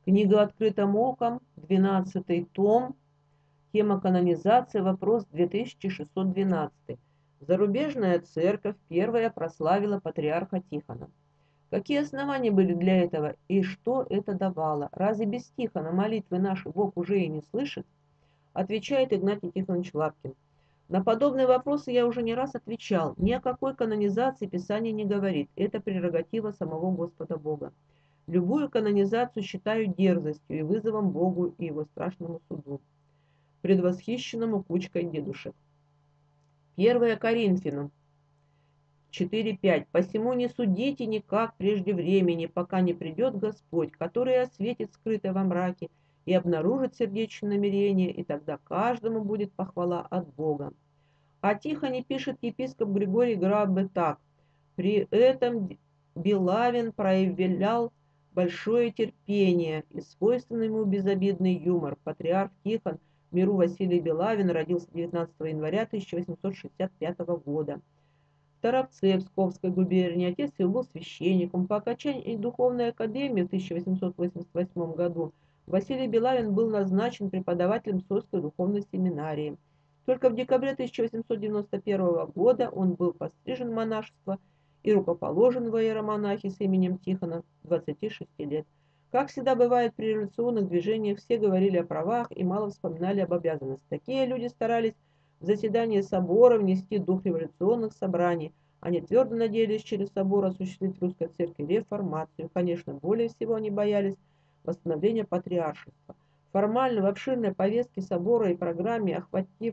Книга «Открытым оком», 12 том, тема канонизации, вопрос 2612. Зарубежная церковь первая прославила патриарха Тихона. Какие основания были для этого и что это давало? Разве без Тихона молитвы наши Бог уже и не слышит? Отвечает Игнатий Тихонович Лапкин. На подобные вопросы я уже не раз отвечал. Ни о какой канонизации Писание не говорит. Это прерогатива самого Господа Бога. Любую канонизацию считаю дерзостью и вызовом Богу и его страшному суду, предвосхищенному кучкой дедушек. 1 Коринфянам 4:5. «Посему не судите никак прежде времени, пока не придет Господь, который осветит скрытое во мраке и обнаружит сердечное намерение, и тогда каждому будет похвала от Бога». О Тихоне пишет епископ Григорий Граббе так. «При этом Белавин проявлял большое терпение и свойственный ему безобидный юмор. Патриарх Тихон, миру Василий Белавин, родился 19 января 1865 года. В Торопце, Псковской губернии, отец его был священником. По окончании духовной академии в 1888 году Василий Белавин был назначен преподавателем Псковской духовной семинарии. Только в декабре 1891 года он был пострижен в монашество и рукоположен в иеромонахи с именем Тихона 26 лет. Как всегда бывает при революционных движениях, все говорили о правах и мало вспоминали об обязанностях. Такие люди старались в заседании собора внести дух революционных собраний. Они твердо надеялись через собор осуществить в русской церкви реформацию. Конечно, более всего они боялись восстановления патриаршества. Формально в обширной повестке собора и программе,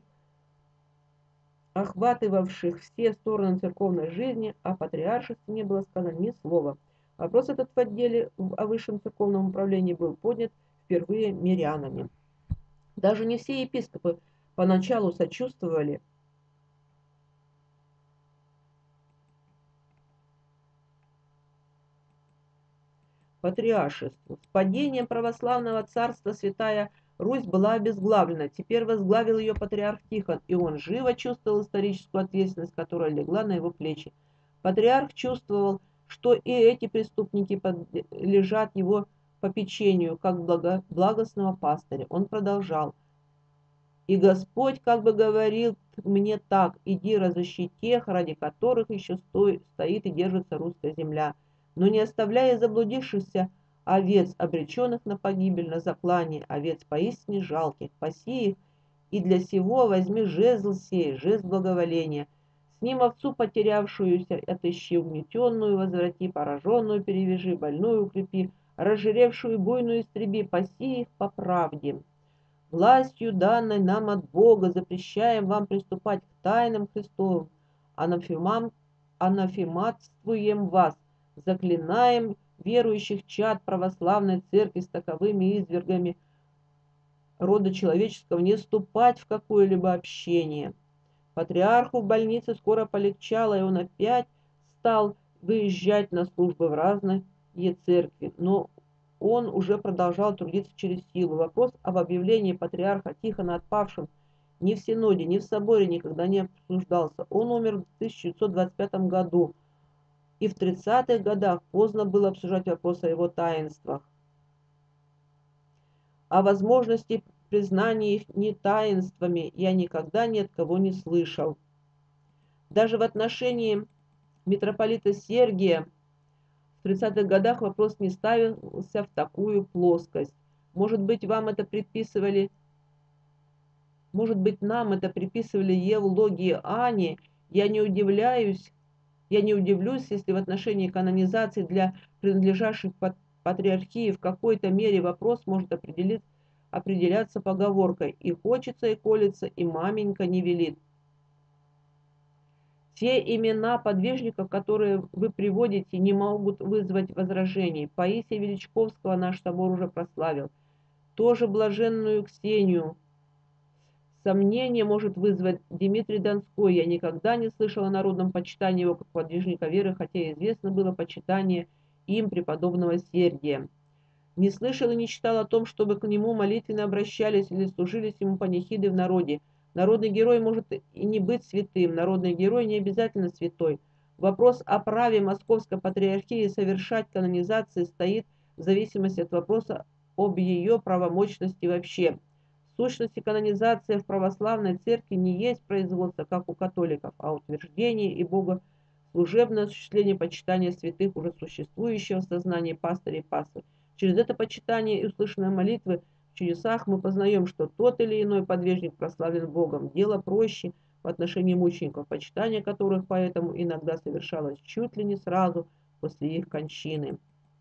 охватывавших все стороны церковной жизни, о патриаршестве не было сказано ни слова. Вопрос этот в отделе о высшем церковном управлении был поднят впервые мирянами. Даже не все епископы поначалу сочувствовали патриаршеству. С падением православного царства Святая Русь была обезглавлена. Теперь возглавил ее патриарх Тихон, и он живо чувствовал историческую ответственность, которая легла на его плечи. Патриарх чувствовал, что и эти преступники подлежат его попечению, как благостного пастыря. Он продолжал. «И Господь как бы говорил мне так: иди разыщи тех, ради которых еще стоит и держится русская земля, но не оставляя заблудившихся овец, обреченных на погибель, на заклание, овец поистине жалких, паси их, и для сего возьми жезл сей, жезл благоволения. С ним овцу потерявшуюся отыщи, угнетенную возврати, пораженную перевяжи, больную укрепи, разжиревшую буйную истреби, паси их по правде. Властью, данной нам от Бога, запрещаем вам приступать к тайнам Христовым, анафематствуем вас, заклинаем верующих чад православной церкви с таковыми извергами рода человеческого не вступать в какое-либо общение». Патриарху в больнице скоро полегчало, и он опять стал выезжать на службы в разные церкви, но он уже продолжал трудиться через силу. Вопрос об объявлении патриарха Тихона отпавшим ни в Синоде, ни в Соборе никогда не обсуждался. Он умер в 1925 году, и в 30-х годах поздно было обсуждать вопрос о его таинствах. О возможности признания их не таинствами я никогда ни от кого не слышал. Даже в отношении митрополита Сергия в 30-х годах вопрос не ставился в такую плоскость. Может быть, нам это приписывали Евлогии Ане. Я не удивлюсь, если в отношении канонизации для принадлежащих патриархии в какой-то мере вопрос может определяться поговоркой: и хочется, и колется, и маменька не велит. Те имена подвижников, которые вы приводите, не могут вызвать возражений. Паисия Величковского наш собор уже прославил. Тоже блаженную Ксению. Сомнение может вызвать Дмитрий Донской. Я никогда не слышал о народном почитании его как подвижника веры, хотя известно было почитание им преподобного Сергия. Не слышал и не читал о том, чтобы к нему молитвенно обращались или служились ему панихиды в народе. Народный герой может и не быть святым, народный герой не обязательно святой. Вопрос о праве Московской Патриархии совершать канонизации стоит в зависимости от вопроса об ее правомочности вообще. В сущности, канонизация в православной церкви не есть производство, как у католиков, а утверждение и богослужебное осуществление почитания святых, уже существующего в сознании пастыря и паствы. Через это почитание и услышанные молитвы в чудесах мы познаем, что тот или иной подвижник прославлен Богом. Дело проще в отношении мучеников, почитание которых поэтому иногда совершалось чуть ли не сразу после их кончины.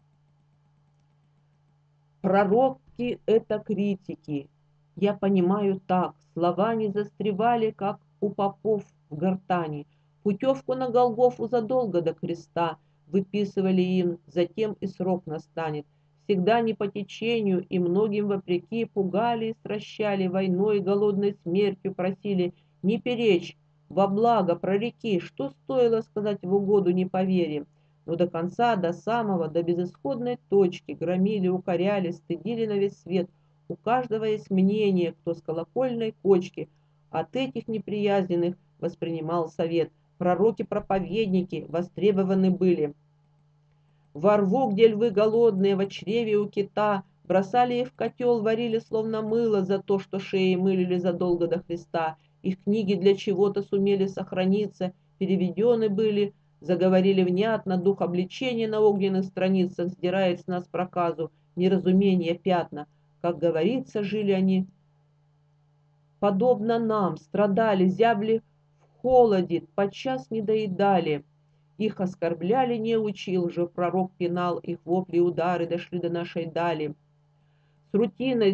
Пророки – это критики. Я понимаю так, слова не застревали, как у попов в гортани. Путевку на Голгофу задолго до креста выписывали им, затем и срок настанет. Всегда не по течению и многим вопреки пугали и стращали, войной и голодной смертью просили не перечь, во благо прореки, что стоило сказать в угоду не поверим. Но до конца, до самого, до безысходной точки громили, укоряли, стыдили на весь свет. У каждого есть мнение, кто с колокольной кочки от этих неприязненных воспринимал совет. Пророки-проповедники востребованы были. Во рву, где львы голодные, в чреве у кита, бросали их в котел, варили словно мыло за то, что шеи мылили задолго до Христа. Их книги для чего-то сумели сохраниться, переведены были, заговорили внятно, дух обличения на огненных страницах сдирает с нас проказу, неразумение пятна. Как говорится, жили они подобно нам, страдали, зябли в холоде, подчас не доедали. Их оскорбляли неучи, лжепророк пинал, их вопли и удары дошли до нашей дали. С рутиной,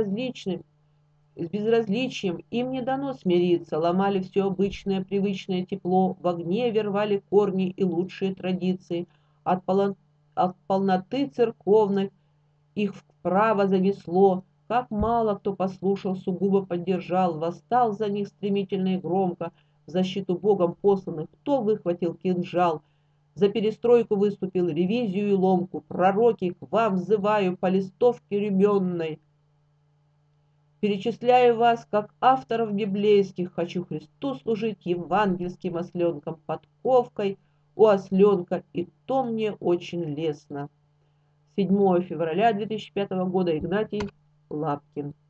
с безразличием им не дано смириться, ломали все обычное, привычное тепло, в гневе рвали корни и лучшие традиции. От полноты церковной их вправо занесло, как мало кто послушал, сугубо поддержал, восстал за них стремительно и громко, в защиту Богом посланных, кто выхватил кинжал, за перестройку выступил, ревизию и ломку. Пророки, к вам взываю по листовке ребенной. Перечисляю вас, как авторов библейских, хочу Христу служить евангельским осленком, подковкой у осленка, и то мне очень лестно. 7 февраля 2005 года. Игнатий Лапкин.